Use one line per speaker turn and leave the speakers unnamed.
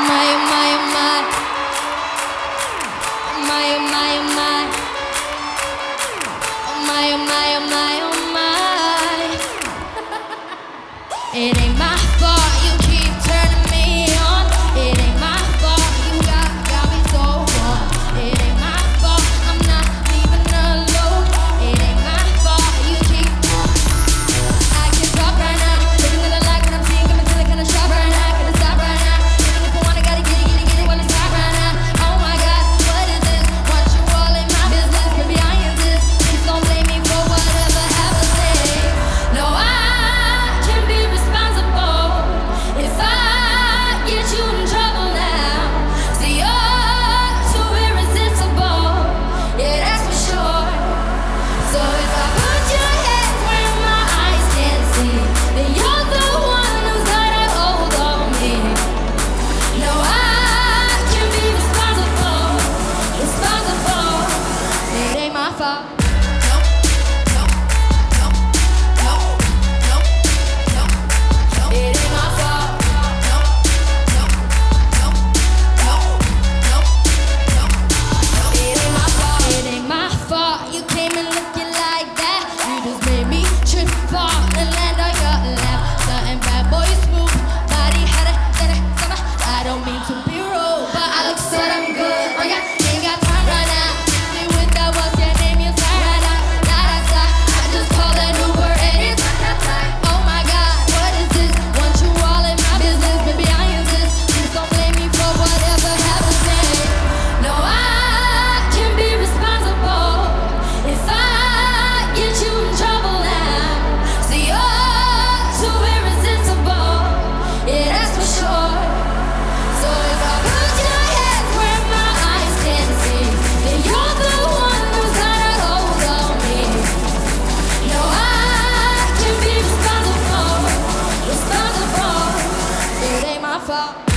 my, oh my, oh my. Oh my, oh my, oh my. Oh my, oh my, oh my, oh my. It ain't my fault you keep turning me on. It ain't my fault you got me so wrong. It ain't my fault I'm not leaving alone. It ain't my fault you keep. I can stop right now. Living that I like what I'm seeing, coming to the kind of shop right now. Gonna stop right now. Even if I wanna, gotta get it while it's hot right now. Oh my God, what is this? Want you all in my business, baby I insist. Please don't blame me for whatever happens today. No, I can be responsible if I get you in trouble now. See, you're too irresistible, yeah, that's for sure. So if I put your hands where my eyes can't see, then you're the one who's got a hold on me. No, I can be responsible. It ain't my fault. It ain't my fault. It ain't my fault. It ain't my fault you came in looking like that. You just made me trip, fall, and land on your lap. Something bad boy smooth, body had a summer. I don't mean to be rude, but I look so damn good. Oh yeah, ain't got time right now. Me with that, what's your name? You sign right now. I just called an Uber and it's oh my God, what is this? Want you all in my business, baby I insist. Please don't blame me for whatever happens today. No, I can be responsible if I get you in trouble now. See, you're too irresistible, yeah, that's for sure. So if I put your hands where my eyes can't see, then you're the one who's got a hold on me. No, I can be responsible. It ain't my fault.